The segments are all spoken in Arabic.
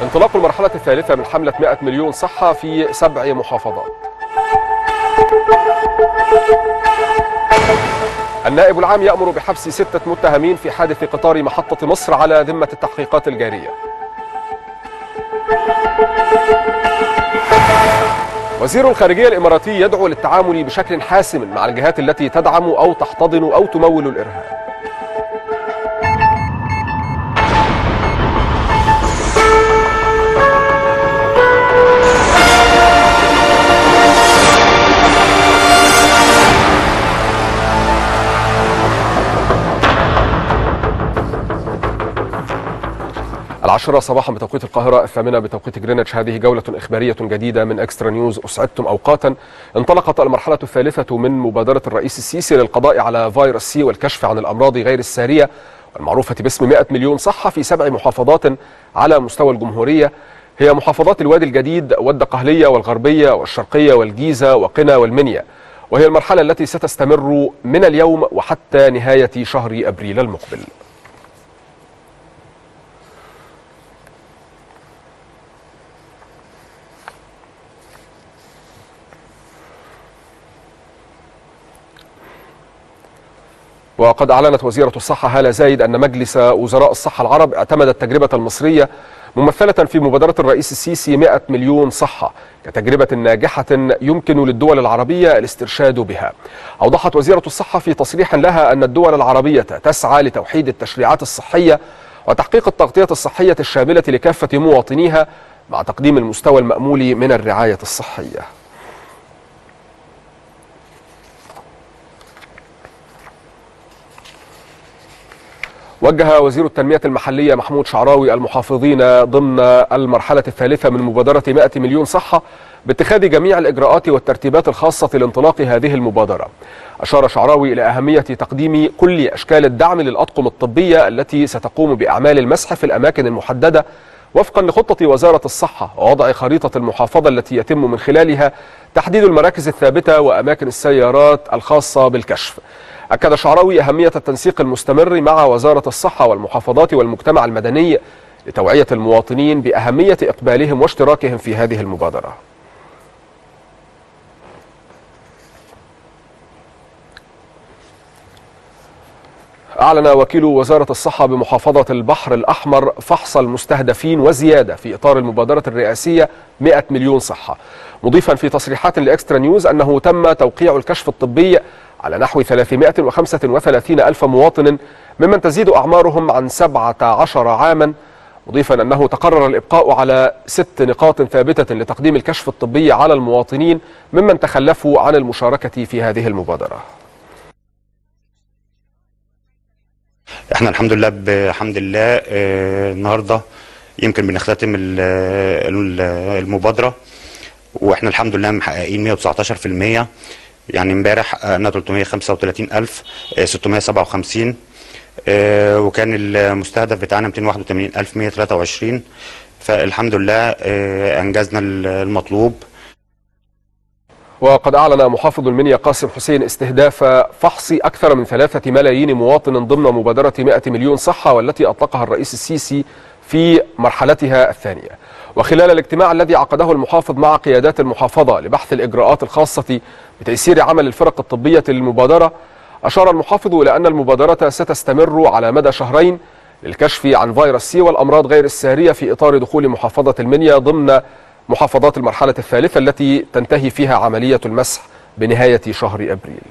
انطلاق المرحلة الثالثة من حملة 100 مليون صحة في 7 محافظات. النائب العام يأمر بحبس 6 متهمين في حادث قطار محطة مصر على ذمة التحقيقات الجارية. وزير الخارجية الإماراتي يدعو للتعامل بشكل حاسم مع الجهات التي تدعم أو تحتضن أو تمول الإرهاب. العاشرة صباحا بتوقيت القاهرة، 8 بتوقيت جرينتش. هذه جولة إخبارية جديدة من إكسترا نيوز. أسعدتم أوقاتا. انطلقت المرحلة الثالثة من مبادرة الرئيس السيسي للقضاء على فيروس سي والكشف عن الأمراض غير السارية والمعروفة باسم 100 مليون صحة في 7 محافظات على مستوى الجمهورية. هي محافظات الوادي الجديد والدقهلية والغربية والشرقية والجيزة وقنا والمنيا، وهي المرحلة التي ستستمر من اليوم وحتى نهاية شهر أبريل المقبل. وقد أعلنت وزيرة الصحة هالة زايد أن مجلس وزراء الصحة العرب اعتمد التجربة المصرية ممثلة في مبادرة الرئيس السيسي 100 مليون صحة كتجربة ناجحة يمكن للدول العربية الاسترشاد بها. أوضحت وزيرة الصحة في تصريح لها أن الدول العربية تسعى لتوحيد التشريعات الصحية وتحقيق التغطية الصحية الشاملة لكافة مواطنيها مع تقديم المستوى المأمول من الرعاية الصحية. وجه وزير التنمية المحلية محمود شعراوي المحافظين ضمن المرحلة الثالثة من مبادرة 100 مليون صحة باتخاذ جميع الإجراءات والترتيبات الخاصة لانطلاق هذه المبادرة. أشار شعراوي إلى أهمية تقديم كل أشكال الدعم للأطقم الطبية التي ستقوم بأعمال المسح في الأماكن المحددة وفقا لخطة وزارة الصحة، ووضع خريطة المحافظة التي يتم من خلالها تحديد المراكز الثابتة وأماكن السيارات الخاصة بالكشف. أكد شعراوي أهمية التنسيق المستمر مع وزارة الصحة والمحافظات والمجتمع المدني لتوعية المواطنين بأهمية إقبالهم واشتراكهم في هذه المبادرة. أعلن وكيل وزارة الصحة بمحافظة البحر الأحمر فحص المستهدفين وزيادة في إطار المبادرة الرئاسية 100 مليون صحة، مضيفا في تصريحات لإكسترا نيوز أنه تم توقيع الكشف الطبي على نحو 335 ألف مواطن ممن تزيد أعمارهم عن 17 عاما، مضيفا أنه تقرر الإبقاء على 6 نقاط ثابتة لتقديم الكشف الطبي على المواطنين ممن تخلفوا عن المشاركة في هذه المبادرة. احنا الحمد لله بحمد الله النهارده يمكن بنختتم المبادرة، واحنا الحمد لله محققين 119%. يعني امبارح حققنا 335,657 وكان المستهدف بتاعنا 281,123، فالحمد لله انجزنا المطلوب. وقد أعلن محافظ المنيا قاسم حسين استهداف فحص أكثر من 3 ملايين مواطن ضمن مبادرة 100 مليون صحة والتي أطلقها الرئيس السيسي في مرحلتها الثانية. وخلال الاجتماع الذي عقده المحافظ مع قيادات المحافظة لبحث الإجراءات الخاصة بتيسير عمل الفرق الطبية للمبادرة، أشار المحافظ إلى أن المبادرة ستستمر على مدى 2 شهر للكشف عن فيروس سي والأمراض غير السارية في إطار دخول محافظة المنيا ضمن محافظات المرحلة الثالثة التي تنتهي فيها عملية المسح بنهاية شهر أبريل.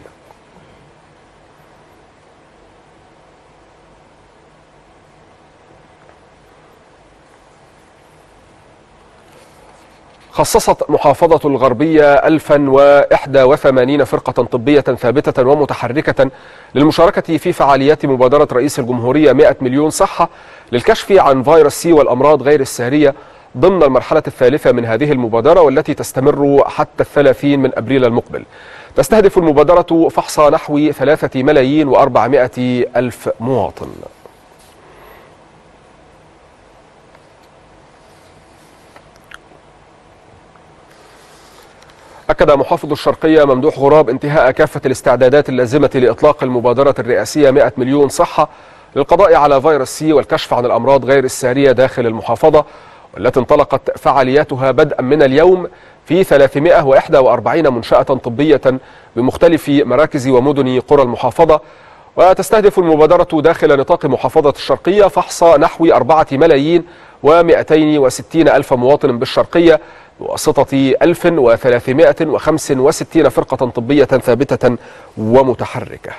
خصصت محافظة الغربية 1081 فرقة طبية ثابتة ومتحركة للمشاركة في فعاليات مبادرة رئيس الجمهورية 100 مليون صحة للكشف عن فيروس سي والأمراض غير السارية ضمن المرحلة الثالثة من هذه المبادرة والتي تستمر حتى 30 من أبريل المقبل. تستهدف المبادرة فحص نحو 3,400,000 مواطن. أكد محافظ الشرقية ممدوح غراب انتهاء كافة الاستعدادات اللازمة لإطلاق المبادرة الرئاسية 100 مليون صحة للقضاء على فيروس سي والكشف عن الأمراض غير السارية داخل المحافظة، والتي انطلقت فعالياتها بدءا من اليوم في 341 منشأة طبية بمختلف مراكز ومدن قرى المحافظة. وتستهدف المبادرة داخل نطاق محافظة الشرقية فحص نحو 4,260,000 مواطن بالشرقية بواسطة 1365 فرقة طبية ثابتة ومتحركة.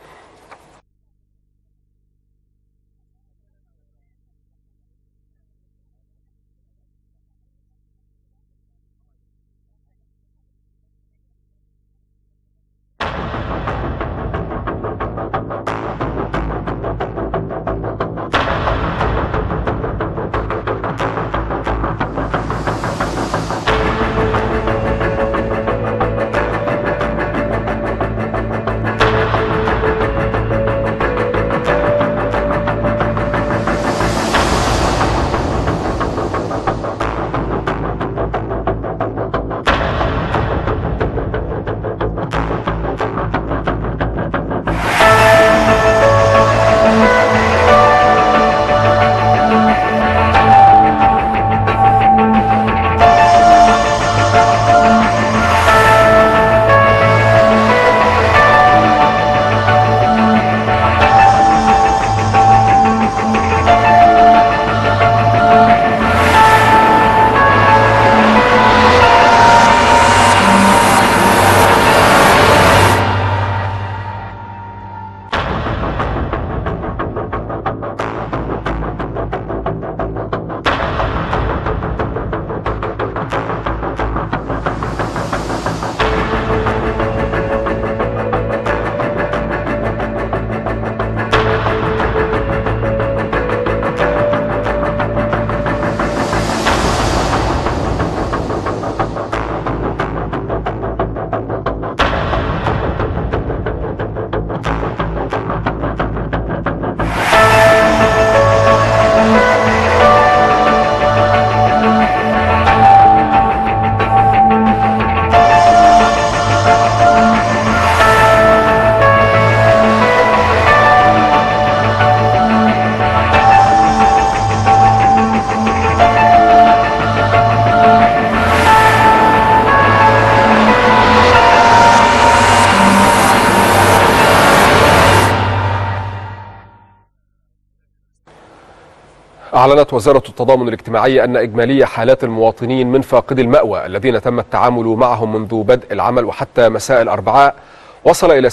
أعلنت وزارة التضامن الاجتماعي أن إجمالي حالات المواطنين من فاقدي المأوى الذين تم التعامل معهم منذ بدء العمل وحتى مساء الأربعاء وصل إلى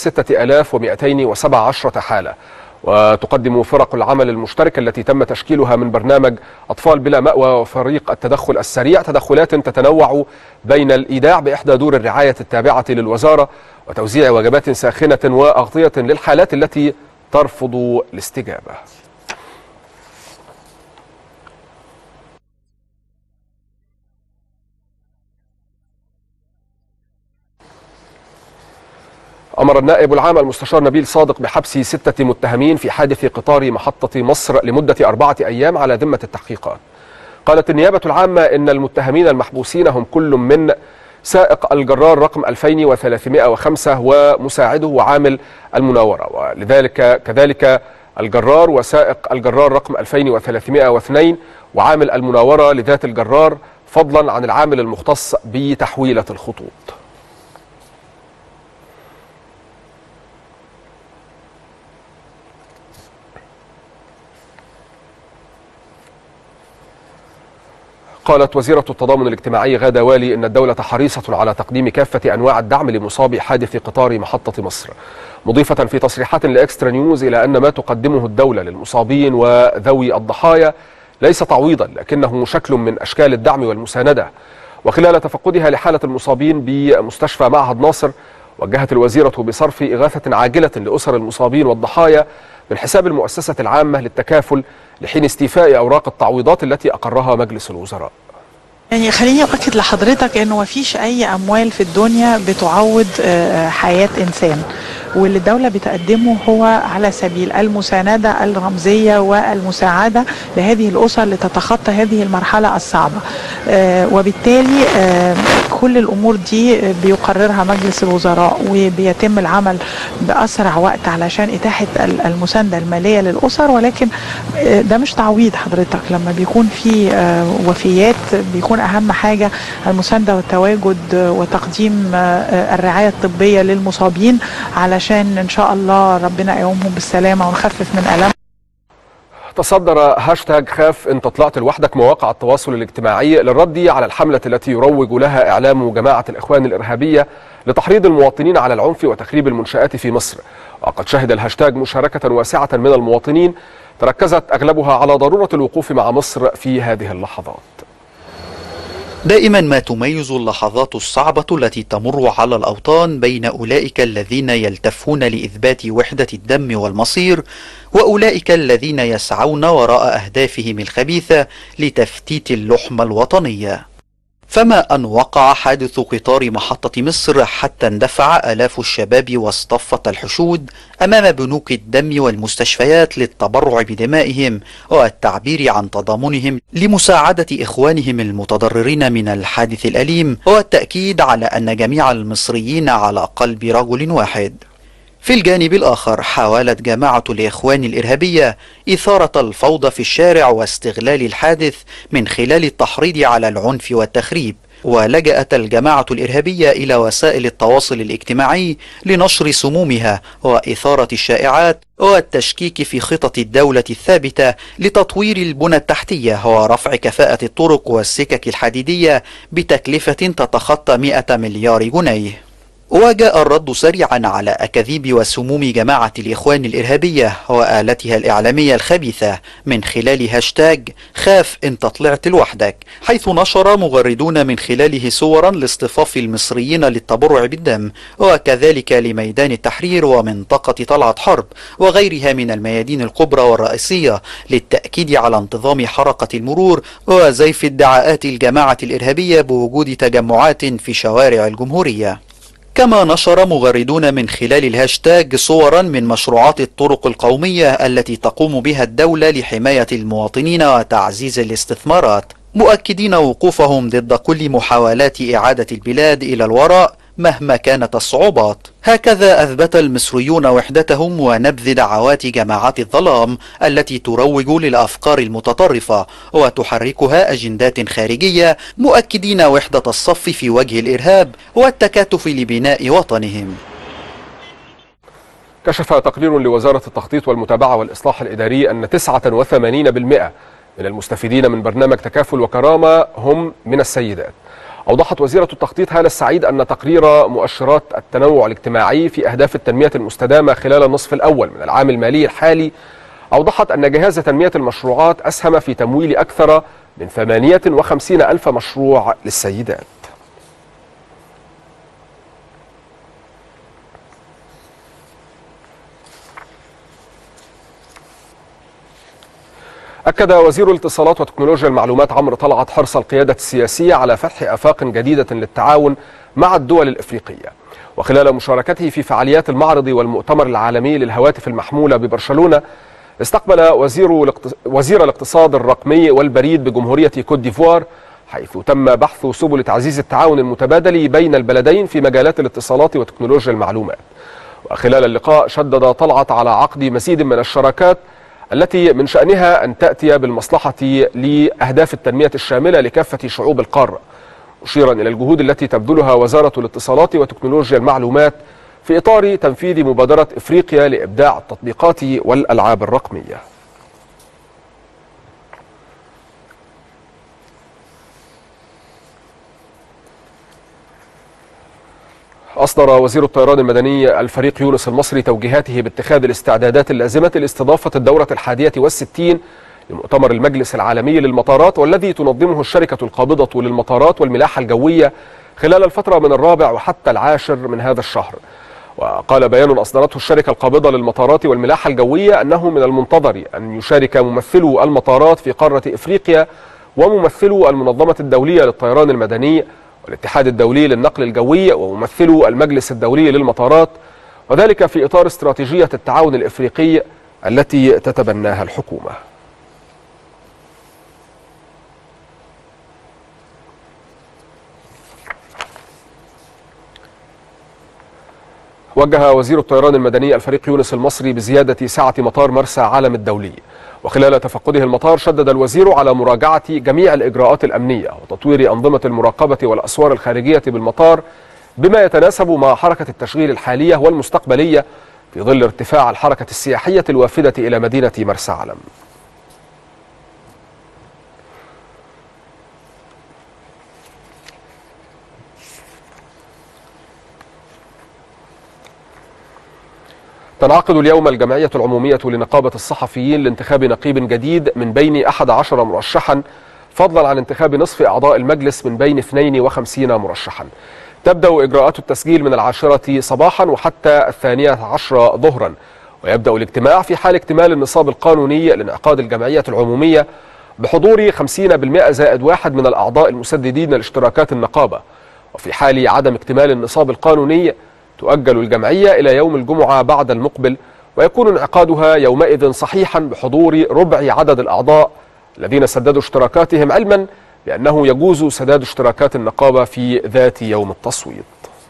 6217 حالة. وتقدم فرق العمل المشتركة التي تم تشكيلها من برنامج أطفال بلا مأوى وفريق التدخل السريع تدخلات تتنوع بين الإيداع بإحدى دور الرعاية التابعة للوزارة وتوزيع وجبات ساخنة وأغطية للحالات التي ترفض الاستجابة. أمر النائب العام المستشار نبيل صادق بحبس 6 متهمين في حادث قطار محطة مصر لمدة 4 أيام على ذمة التحقيقات. قالت النيابة العامة إن المتهمين المحبوسين هم كل من سائق الجرار رقم 2305 ومساعده وعامل المناورة، ولذلك كذلك الجرار وسائق الجرار رقم 2302 وعامل المناورة لذات الجرار، فضلا عن العامل المختص بتحويلة الخطوط. قالت وزيرة التضامن الاجتماعي غادة والي إن الدولة حريصة على تقديم كافة أنواع الدعم لمصابي حادث قطار محطة مصر، مضيفة في تصريحات لإكسترا نيوز إلى أن ما تقدمه الدولة للمصابين وذوي الضحايا ليس تعويضا لكنه شكل من أشكال الدعم والمساندة. وخلال تفقدها لحالة المصابين بمستشفى معهد ناصر، وجهت الوزيرة بصرف إغاثة عاجلة لأسر المصابين والضحايا من حساب المؤسسة العامة للتكافل لحين استيفاء أوراق التعويضات التي أقرها مجلس الوزراء. يعني خليني أؤكد لحضرتك أنه ما فيش أي أموال في الدنيا بتعوض حياة إنسان، واللي الدولة بتقدمه هو على سبيل المساندة الرمزية والمساعدة لهذه الأسر لتتخطى هذه المرحلة الصعبة. وبالتالي كل الأمور دي بيقررها مجلس الوزراء وبيتم العمل بأسرع وقت علشان إتاحة المساندة المالية للأسر، ولكن ده مش تعويض حضرتك. لما بيكون في وفيات بيكون أهم حاجة المساندة والتواجد وتقديم الرعاية الطبية للمصابين علشان إن شاء الله ربنا يقومهم بالسلامة ونخفف من ألم. تصدر هاشتاج خاف انت طلعت لوحدك مواقع التواصل الاجتماعي للرد على الحملة التي يروج لها إعلام جماعة الإخوان الإرهابية لتحريض المواطنين على العنف وتخريب المنشآت في مصر. وقد شهد الهاشتاج مشاركة واسعة من المواطنين تركزت أغلبها على ضرورة الوقوف مع مصر في هذه اللحظات. دائما ما تميز اللحظات الصعبة التي تمر على الأوطان بين أولئك الذين يلتفون لإثبات وحدة الدم والمصير وأولئك الذين يسعون وراء أهدافهم الخبيثة لتفتيت اللحمة الوطنية. فما أن وقع حادث قطار محطة مصر حتى اندفع آلاف الشباب واصطفت الحشود أمام بنوك الدم والمستشفيات للتبرع بدمائهم والتعبير عن تضامنهم لمساعدة إخوانهم المتضررين من الحادث الأليم، والتأكيد على أن جميع المصريين على قلب رجل واحد. في الجانب الآخر حاولت جماعة الإخوان الإرهابية إثارة الفوضى في الشارع واستغلال الحادث من خلال التحريض على العنف والتخريب، ولجأت الجماعة الإرهابية إلى وسائل التواصل الاجتماعي لنشر سمومها وإثارة الشائعات والتشكيك في خطط الدولة الثابتة لتطوير البنى التحتية ورفع كفاءة الطرق والسكك الحديدية بتكلفة تتخطى 100 مليار جنيه. وجاء الرد سريعا على أكاذيب وسموم جماعة الإخوان الإرهابية وآلتها الإعلامية الخبيثة من خلال هاشتاج خاف انت طلعت لوحدك، حيث نشر مغردون من خلاله صورا لاصطفاف المصريين للتبرع بالدم، وكذلك لميدان التحرير ومنطقة طلعت حرب وغيرها من الميادين الكبرى والرئيسية للتأكيد على انتظام حركة المرور وزيف ادعاءات الجماعة الإرهابية بوجود تجمعات في شوارع الجمهورية. كما نشر مغردون من خلال الهاشتاج صورا من مشروعات الطرق القومية التي تقوم بها الدولة لحماية المواطنين وتعزيز الاستثمارات، مؤكدين وقوفهم ضد كل محاولات إعادة البلاد إلى الوراء مهما كانت الصعوبات. هكذا أثبت المصريون وحدتهم ونبذ دعوات جماعات الظلام التي تروج للأفكار المتطرفة وتحركها أجندات خارجية، مؤكدين وحدة الصف في وجه الإرهاب والتكاتف لبناء وطنهم. كشف تقرير لوزارة التخطيط والمتابعة والإصلاح الإداري أن 89% من المستفيدين من برنامج تكافل وكرامة هم من السيدات. أوضحت وزيرة التخطيط هالة السعيد أن تقرير مؤشرات التنوع الاجتماعي في أهداف التنمية المستدامة خلال النصف الأول من العام المالي الحالي أوضحت أن جهاز تنمية المشروعات أسهم في تمويل أكثر من 58 ألف مشروع للسيدات. أكد وزير الاتصالات وتكنولوجيا المعلومات عمرو طلعت حرص القيادة السياسية على فتح آفاق جديدة للتعاون مع الدول الإفريقية. وخلال مشاركته في فعاليات المعرض والمؤتمر العالمي للهواتف المحمولة ببرشلونة، استقبل وزير الاقتصاد الرقمي والبريد بجمهورية كوت ديفوار، حيث تم بحث سبل تعزيز التعاون المتبادل بين البلدين في مجالات الاتصالات وتكنولوجيا المعلومات. وخلال اللقاء شدد طلعت على عقد مزيد من الشراكات التي من شأنها أن تأتي بالمصلحة لأهداف التنمية الشاملة لكافة شعوب القارة، مشيرا إلى الجهود التي تبذلها وزارة الاتصالات وتكنولوجيا المعلومات في إطار تنفيذ مبادرة إفريقيا لإبداع التطبيقات والألعاب الرقمية. أصدر وزير الطيران المدني الفريق يونس المصري توجيهاته باتخاذ الاستعدادات اللازمة لاستضافة الدورة 61 لمؤتمر المجلس العالمي للمطارات، والذي تنظمه الشركة القابضة للمطارات والملاحة الجوية خلال الفترة من 4 وحتى 10 من هذا الشهر. وقال بيان أصدرته الشركة القابضة للمطارات والملاحة الجوية أنه من المنتظر أن يشارك ممثلو المطارات في قارة إفريقيا وممثلو المنظمة الدولية للطيران المدني والاتحاد الدولي للنقل الجوي وممثلو المجلس الدولي للمطارات وذلك في إطار استراتيجية التعاون الإفريقي التي تتبناها الحكومة. وجه وزير الطيران المدني الفريق يونس المصري بزيادة سعة مطار مرسى علم الدولي. وخلال تفقده المطار شدد الوزير على مراجعة جميع الإجراءات الأمنية وتطوير أنظمة المراقبة والأسوار الخارجية بالمطار بما يتناسب مع حركة التشغيل الحالية والمستقبلية في ظل ارتفاع الحركة السياحية الوافدة إلى مدينة مرسى علم. تنعقد اليوم الجمعية العمومية لنقابة الصحفيين لانتخاب نقيب جديد من بين 11 مرشحا، فضلا عن انتخاب نصف أعضاء المجلس من بين 52 مرشحا. تبدأ إجراءات التسجيل من 10 صباحا وحتى 12 ظهرا، ويبدأ الاجتماع في حال اكتمال النصاب القانوني لانعقاد الجمعية العمومية بحضور 50% زائد 1 من الأعضاء المسددين لاشتراكات النقابة. وفي حال عدم اكتمال النصاب القانوني تؤجل الجمعية إلى يوم الجمعة بعد المقبل، ويكون انعقادها يومئذ صحيحا بحضور ربع عدد الأعضاء الذين سددوا اشتراكاتهم، علما بأنه يجوز سداد اشتراكات النقابة في ذات يوم التصويت.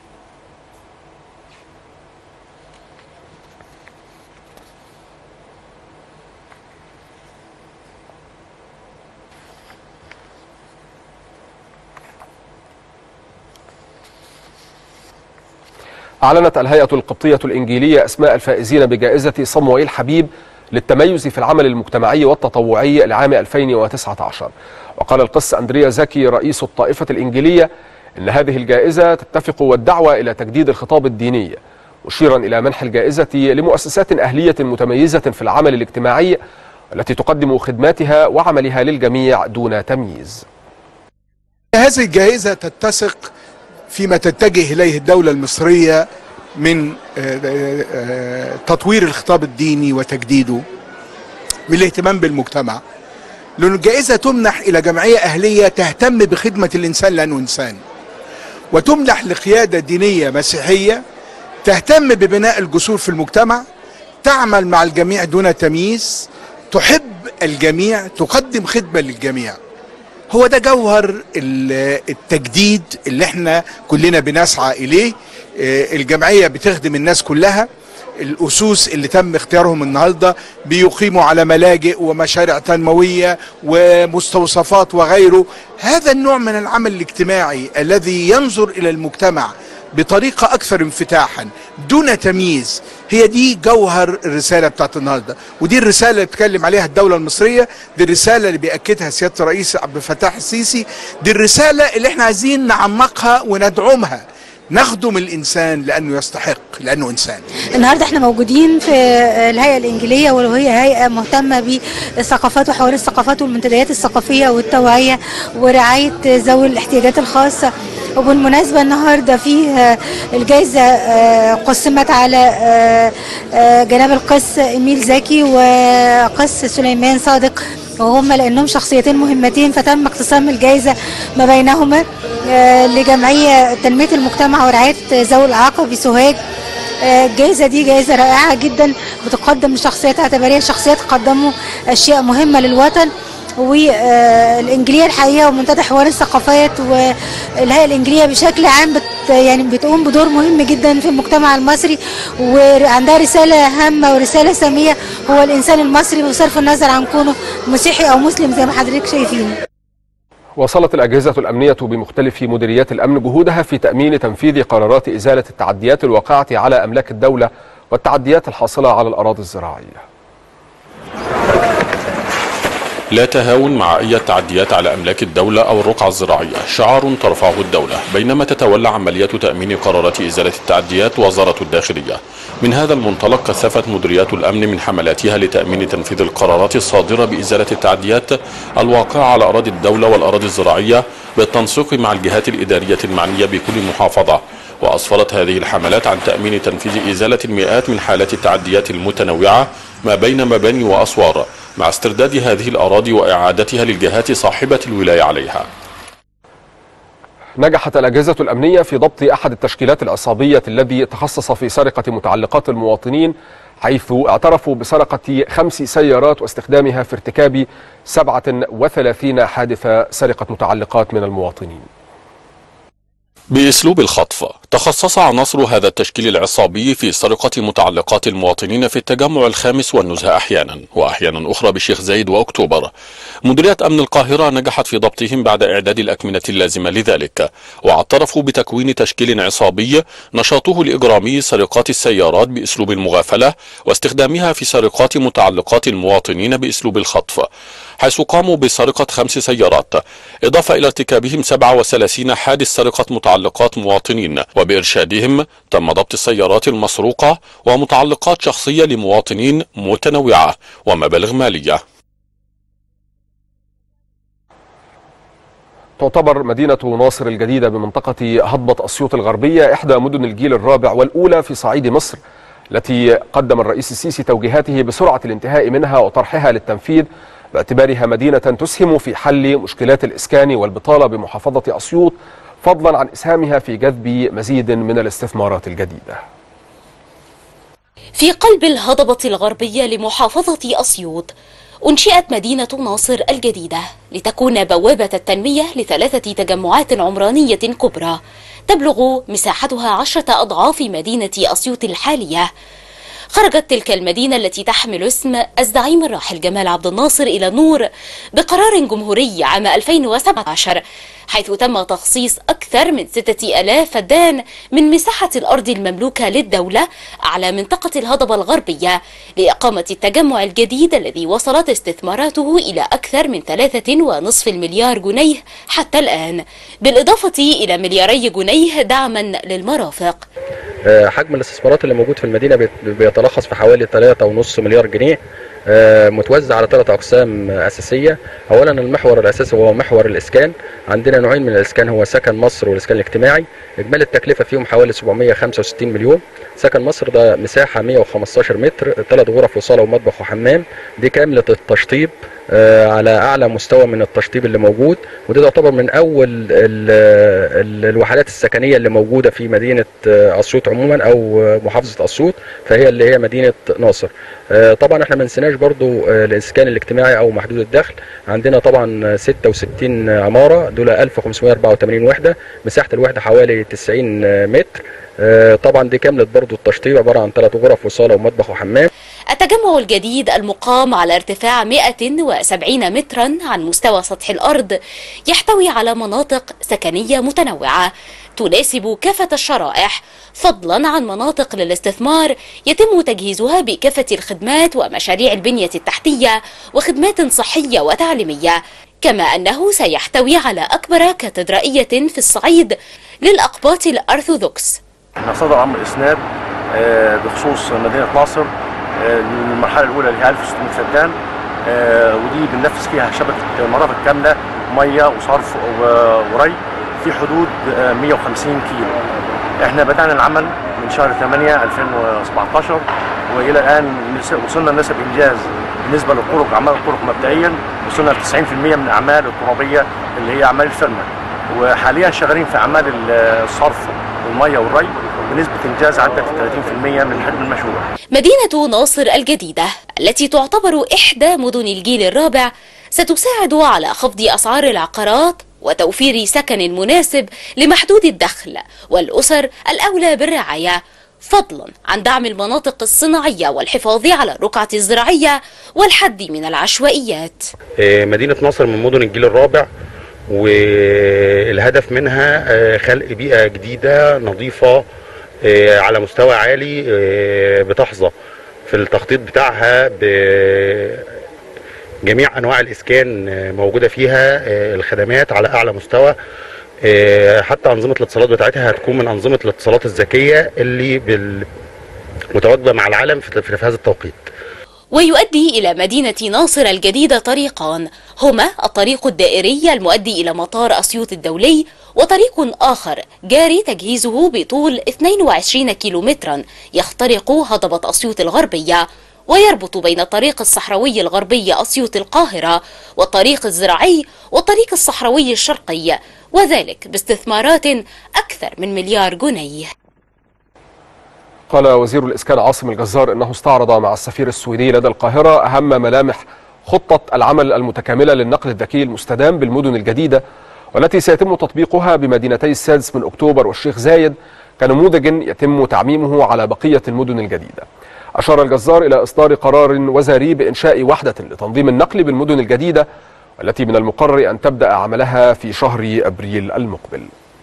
أعلنت الهيئة القبطية الإنجيلية أسماء الفائزين بجائزة صموئيل حبيب للتميز في العمل المجتمعي والتطوعي لعام 2019. وقال القس أندريا زكي رئيس الطائفة الإنجيلية إن هذه الجائزة تتفق والدعوة إلى تجديد الخطاب الديني، مشيرا إلى منح الجائزة لمؤسسات أهلية متميزة في العمل الاجتماعي التي تقدم خدماتها وعملها للجميع دون تمييز. هذه الجائزة تتسق فيما تتجه إليه الدولة المصرية من تطوير الخطاب الديني وتجديده، من الاهتمام بالمجتمع، لأن الجائزة تمنح إلى جمعية أهلية تهتم بخدمة الإنسان لأنه إنسان، وتمنح لقيادة دينية مسيحية تهتم ببناء الجسور في المجتمع، تعمل مع الجميع دون تمييز، تحب الجميع، تقدم خدمة للجميع. هو ده جوهر التجديد اللي احنا كلنا بنسعى إليه. الجمعية بتخدم الناس كلها. الأسوس اللي تم اختيارهم النهاردة بيقيموا على ملاجئ ومشاريع تنموية ومستوصفات وغيره. هذا النوع من العمل الاجتماعي الذي ينظر إلى المجتمع بطريقة أكثر انفتاحا دون تمييز، هي دي جوهر الرسالة بتاعت النهاردة، ودي الرسالة اللي بتكلم عليها الدولة المصرية، دي الرسالة اللي بيأكدها سيادة الرئيس عبد الفتاح السيسي، دي الرسالة اللي احنا عايزين نعمقها وندعمها. نخدم الإنسان لأنه يستحق، لأنه إنسان. النهاردة احنا موجودين في الهيئة الإنجيلية، وهي هيئة مهتمة بالثقافات وحوار الثقافات والمنتديات الثقافية والتوعية ورعاية ذوي الاحتياجات الخاصة. وبالمناسبة النهاردة فيه الجائزة قسمت على جناب القس إميل زكي وقس سليمان صادق، وهم لأنهم شخصيتين مهمتين فتم اقتسام الجائزة ما بينهما لجمعية تنمية المجتمع ورعاية ذوي الإعاقة بسوهاج. الجائزة دي جائزة رائعة جدا بتقدم لشخصيات اعتبارية، شخصيات قدموا أشياء مهمة للوطن. والإنجيلية الحقيقة ومنتدى حوار الثقافات والهيئة الإنجيلية بشكل عام يعني بتقوم بدور مهم جدا في المجتمع المصري، وعندها رسالة هامة ورسالة سامية، هو الإنسان المصري بصرف النظر عن كونه مسيحي أو مسلم زي ما حضرتك شايفين. واصلت الأجهزة الأمنية بمختلف مديريات الأمن جهودها في تأمين تنفيذ قرارات إزالة التعديات الواقعة على أملاك الدولة والتعديات الحاصلة على الأراضي الزراعية. لا تهاون مع أي تعديات على أملاك الدولة أو الرقعة الزراعية، شعار ترفعه الدولة بينما تتولى عملية تأمين قرارات إزالة التعديات وزارة الداخلية. من هذا المنطلق كثفت مديريات الأمن من حملاتها لتأمين تنفيذ القرارات الصادرة بإزالة التعديات الواقعة على أراضي الدولة والأراضي الزراعية بالتنسيق مع الجهات الإدارية المعنية بكل محافظة. وأسفرت هذه الحملات عن تأمين تنفيذ إزالة المئات من حالات التعديات المتنوعة ما بين مباني وأسوار، مع استرداد هذه الأراضي وإعادتها للجهات صاحبة الولاية عليها. نجحت الأجهزة الأمنية في ضبط أحد التشكيلات العصابية الذي تخصص في سرقة متعلقات المواطنين، حيث اعترفوا بسرقة 5 سيارات واستخدامها في ارتكاب 37 حادث سرقة متعلقات من المواطنين. بأسلوب الخطف تخصص عناصر هذا التشكيل العصابي في سرقة متعلقات المواطنين في التجمع الخامس والنزهة أحيانا، وأحيانا أخرى بالشيخ زايد وأكتوبر. مديرية أمن القاهرة نجحت في ضبطهم بعد إعداد الأكمنة اللازمة لذلك، واعترفوا بتكوين تشكيل عصابي نشاطه الإجرامي سرقات السيارات بأسلوب المغافلة واستخدامها في سرقات متعلقات المواطنين بأسلوب الخطف، حيث قاموا بسرقة 5 سيارات، إضافة إلى ارتكابهم 37 حادث سرقة متعلقات مواطنين، وبإرشادهم تم ضبط السيارات المسروقة ومتعلقات شخصية لمواطنين متنوعة ومبالغ مالية. تعتبر مدينة ناصر الجديدة بمنطقة هضبة أسيوط الغربية إحدى مدن الجيل الرابع والأولى في صعيد مصر، التي قدم الرئيس السيسي توجيهاته بسرعة الانتهاء منها وطرحها للتنفيذ، باعتبارها مدينة تسهم في حل مشكلات الإسكان والبطالة بمحافظة أسيوط، فضلا عن إسهامها في جذب مزيد من الاستثمارات الجديدة. في قلب الهضبة الغربية لمحافظة أسيوط أنشئت مدينة ناصر الجديدة لتكون بوابة التنمية ل3 تجمعات عمرانية كبرى تبلغ مساحتها 10 أضعاف مدينة أسيوط الحالية. خرجت تلك المدينة التي تحمل اسم الزعيم الراحل جمال عبد الناصر إلى النور بقرار جمهوري عام 2017، حيث تم تخصيص أكثر من 6000 فدان من مساحة الأرض المملوكة للدولة على منطقة الهضبة الغربية لإقامة التجمع الجديد الذي وصلت استثماراته إلى أكثر من 3.5 مليار جنيه حتى الآن، بالإضافة إلى 2 مليار جنيه دعما للمرافق. حجم الاستثمارات اللي موجود في المدينة بيتلخص في حوالي 3.5 مليار جنيه، متوزع على 3 أقسام أساسية. أولا المحور الأساسي هو محور الإسكان، عندنا نوعين من الإسكان، هو سكن مصر والإسكان الاجتماعي، إجمالي التكلفة فيهم حوالي 765 مليون. سكن مصر ده مساحة 115 متر، 3 غرف وصالة ومطبخ وحمام، دي كاملة التشطيب على أعلى مستوى من التشطيب اللي موجود، ودي تعتبر من أول الوحدات السكنية اللي موجودة في مدينة أسيوط عموما أو محافظة أسيوط، فهي اللي هي مدينة ناصر. طبعا احنا ما نسيناش برضو الإسكان الاجتماعي أو محدود الدخل، عندنا طبعا 66 عمارة، دول 1584 وحدة، مساحة الوحدة حوالي 90 متر. طبعا دي كاملة برضو التشطيب، عبارة عن 3 غرف وصالة ومطبخ وحمام. التجمع الجديد المقام على ارتفاع 170 مترا عن مستوى سطح الأرض يحتوي على مناطق سكنية متنوعة تناسب كافة الشرائح، فضلا عن مناطق للاستثمار يتم تجهيزها بكافة الخدمات ومشاريع البنية التحتية وخدمات صحية وتعليمية، كما أنه سيحتوي على أكبر كاتدرائية في الصعيد للأقباط الأرثوذكس. صدر أمر إسناد بخصوص مدينة ناصر المرحلة الأولى اللي هي 1600 فدان، ودي بننفذ فيها شبكة مرافق كاملة مية وصرف وري في حدود 150 كيلو. احنا بدأنا العمل من شهر 8 2017 والى الان وصلنا لنسب انجاز بالنسبه للطرق، اعمال الطرق مبدئيا وصلنا ل 90% من الاعمال الترابيه اللي هي اعمال الفرمه، وحاليا شغالين في اعمال الصرف والميه والري بنسبه انجاز عدت 30% من حجم المشروع. مدينه ناصر الجديده التي تعتبر احدى مدن الجيل الرابع ستساعد على خفض اسعار العقارات وتوفير سكن مناسب لمحدود الدخل والأسر الأولى بالرعاية، فضلا عن دعم المناطق الصناعية والحفاظ على الرقعة الزراعية والحد من العشوائيات. مدينة ناصر من مدن الجيل الرابع، والهدف منها خلق بيئة جديدة نظيفة على مستوى عالي، بتحظى في التخطيط بتاعها جميع أنواع الإسكان موجودة فيها، الخدمات على أعلى مستوى، حتى أنظمة الاتصالات بتاعتها هتكون من أنظمة الاتصالات الذكية اللي متواجدة مع العالم في هذا التوقيت. ويؤدي إلى مدينة ناصر الجديدة طريقان، هما الطريق الدائري المؤدي إلى مطار أسيوط الدولي، وطريق آخر جاري تجهيزه بطول 22 كيلومترا يخترق هضبة أسيوط الغربية، ويربط بين الطريق الصحراوي الغربي أسيوط القاهرة والطريق الزراعي والطريق الصحراوي الشرقي، وذلك باستثمارات أكثر من $1 مليار. قال وزير الإسكان عاصم الجزار إنه استعرض مع السفير السويدي لدى القاهرة أهم ملامح خطة العمل المتكاملة للنقل الذكي المستدام بالمدن الجديدة، والتي سيتم تطبيقها بمدينتي السادس من أكتوبر والشيخ زايد كنموذج يتم تعميمه على بقية المدن الجديدة. أشار الجزار إلى إصدار قرار وزاري بإنشاء وحدة لتنظيم النقل بالمدن الجديدة، والتي من المقرر أن تبدأ عملها في شهر أبريل المقبل.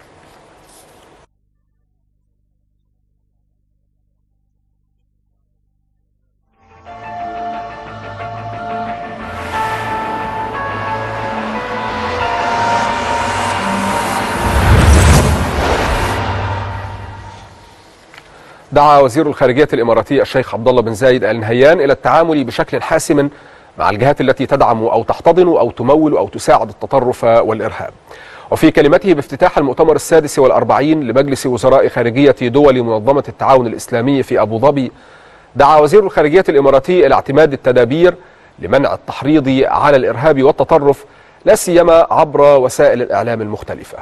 دعا وزير الخارجية الإماراتي الشيخ عبد الله بن زايد آل نهيان إلى التعامل بشكل حاسم مع الجهات التي تدعم أو تحتضن أو تمول أو تساعد التطرف والإرهاب. وفي كلمته بافتتاح المؤتمر ال46 لمجلس وزراء خارجية دول منظمة التعاون الإسلامي في أبو ظبي، دعا وزير الخارجية الإماراتي إلى اعتماد التدابير لمنع التحريض على الإرهاب والتطرف، لا سيما عبر وسائل الإعلام المختلفة.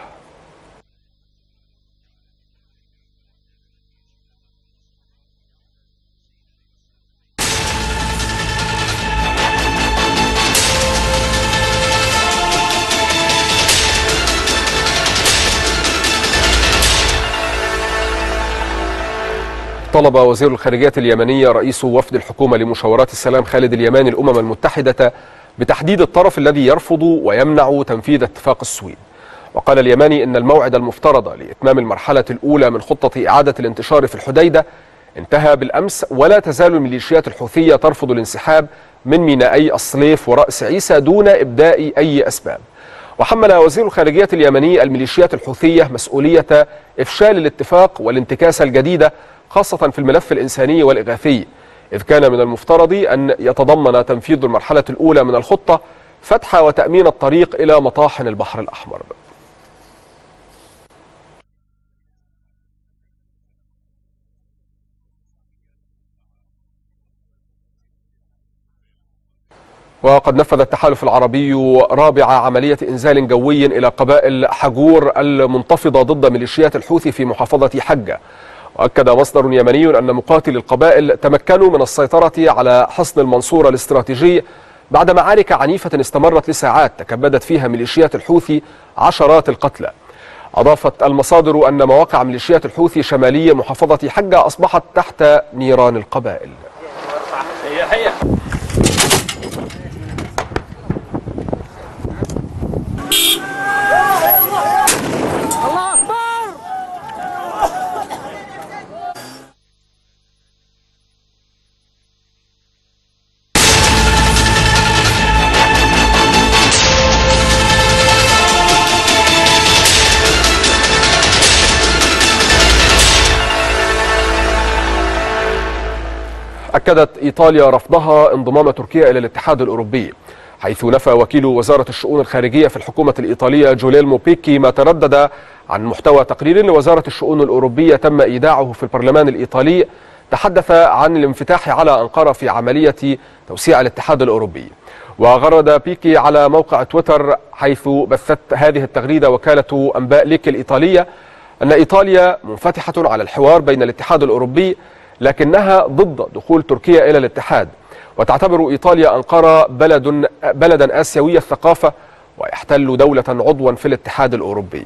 طلب وزير الخارجية اليمني رئيس وفد الحكومة لمشاورات السلام خالد اليماني الأمم المتحدة بتحديد الطرف الذي يرفض ويمنع تنفيذ اتفاق السويد. وقال اليماني إن الموعد المفترض لإتمام المرحلة الأولى من خطة إعادة الانتشار في الحديدة انتهى بالأمس، ولا تزال الميليشيات الحوثية ترفض الانسحاب من مينائي الصليف ورأس عيسى دون إبداء أي أسباب. وحمل وزير الخارجية اليمني الميليشيات الحوثية مسؤولية إفشال الاتفاق والانتكاسة الجديدة، خاصة في الملف الإنساني والإغاثي، إذ كان من المفترض أن يتضمن تنفيذ المرحلة الأولى من الخطة فتح وتأمين الطريق إلى مطاحن البحر الأحمر. وقد نفذ التحالف العربي رابع عملية إنزال جوي إلى قبائل حجور المنتفضة ضد ميليشيات الحوثي في محافظة حجة. وأكد مصدر يمني أن مقاتلي القبائل تمكنوا من السيطرة على حصن المنصورة الاستراتيجي بعد معارك عنيفة استمرت لساعات تكبدت فيها ميليشيات الحوثي عشرات القتلى. أضافت المصادر أن مواقع ميليشيات الحوثي شمالي محافظة حجة أصبحت تحت نيران القبائل. أكدت إيطاليا رفضها انضمام تركيا إلى الاتحاد الأوروبي، حيث نفى وكيل وزارة الشؤون الخارجية في الحكومة الإيطالية جوليلمو بيكي ما تردد عن محتوى تقرير لوزارة الشؤون الأوروبية تم إيداعه في البرلمان الإيطالي تحدث عن الانفتاح على أنقرة في عملية توسيع الاتحاد الأوروبي. وغرد بيكي على موقع تويتر حيث بثت هذه التغريدة وكالة أنباء ليك الإيطالية أن إيطاليا منفتحة على الحوار بين الاتحاد الأوروبي، لكنها ضد دخول تركيا إلى الاتحاد، وتعتبر إيطاليا أنقرة بلدا آسيوي الثقافة ويحتل دولة عضوا في الاتحاد الأوروبي.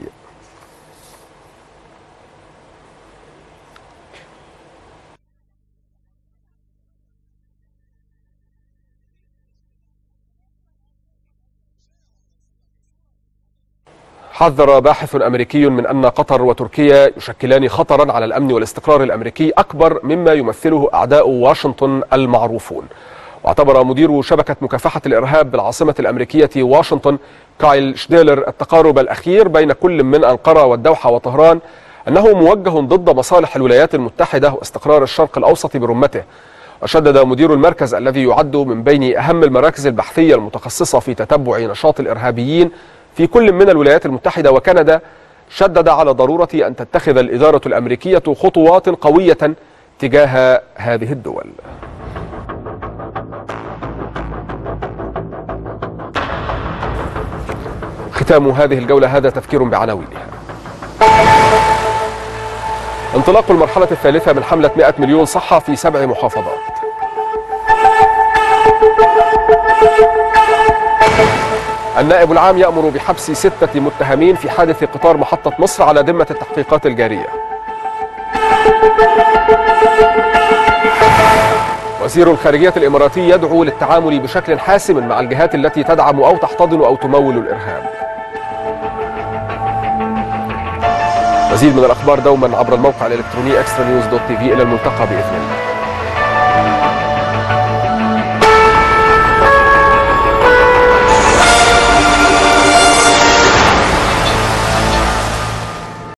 حذر باحث أمريكي من أن قطر وتركيا يشكلان خطرا على الأمن والاستقرار الأمريكي أكبر مما يمثله أعداء واشنطن المعروفون. واعتبر مدير شبكة مكافحة الإرهاب بالعاصمة الأمريكية واشنطن كايل شديلر التقارب الأخير بين كل من أنقرة والدوحة وطهران أنه موجه ضد مصالح الولايات المتحدة واستقرار الشرق الأوسط برمته. وشدد مدير المركز الذي يعد من بين أهم المراكز البحثية المتخصصة في تتبع نشاط الإرهابيين في كل من الولايات المتحدة وكندا، شدد على ضرورة أن تتخذ الإدارة الأمريكية خطوات قوية تجاه هذه الدول. وختام هذه الجولة هذا تفكير بعناوينها. انطلاق المرحلة الثالثة من حملة 100 مليون صحة في 7 محافظات. النائب العام يأمر بحبس 6 متهمين في حادث قطار محطة مصر على ذمة التحقيقات الجارية. وزير الخارجية الإماراتي يدعو للتعامل بشكل حاسم مع الجهات التي تدعم أو تحتضن أو تمول الإرهاب. مزيد من الأخبار دوما عبر الموقع الإلكتروني extranews.tv. إلى الملتقى بإذن الله.